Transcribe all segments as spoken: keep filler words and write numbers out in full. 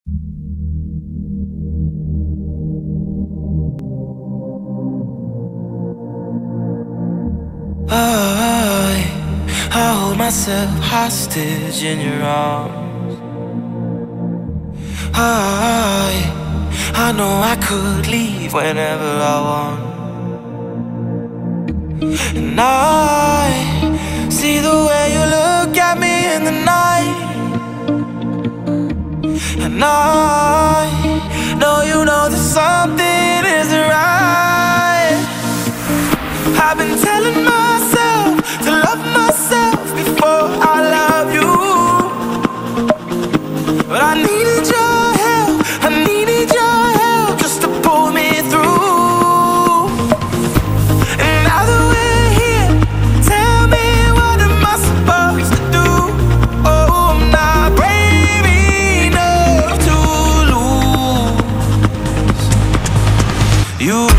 I, I hold myself hostage in your arms. I, I know I could leave whenever I want. And I see the way you look at me in the night. And I know you know that something isn't right. I've been telling myself to love myself before I love you, but I needed your help, I needed your help just to pull me through. And now that we're here, tell me, what am I supposed to do? Oh, I'm not brave enough to lose you.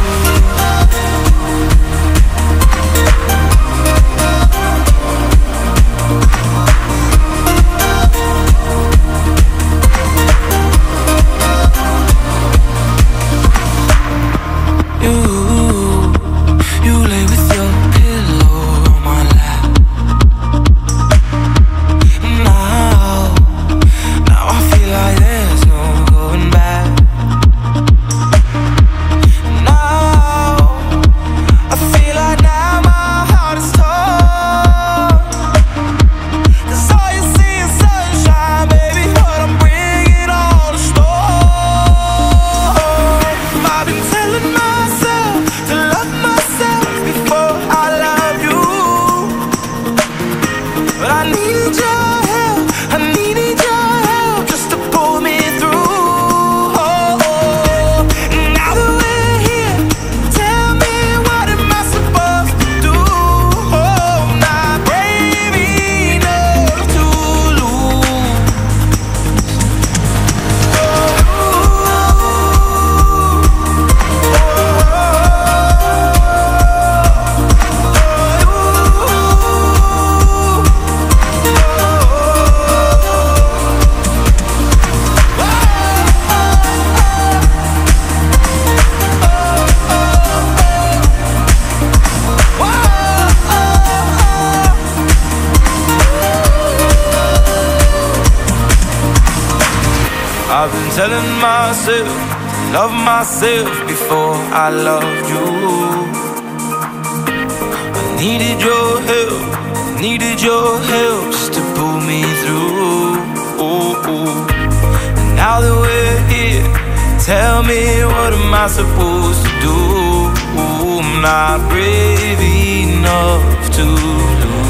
I've been telling myself to love myself before I loved you. I needed your help, needed your help just to pull me through. Oh, oh. And now that we're here, tell me, what am I supposed to do? Oh, I'm not brave enough to lose.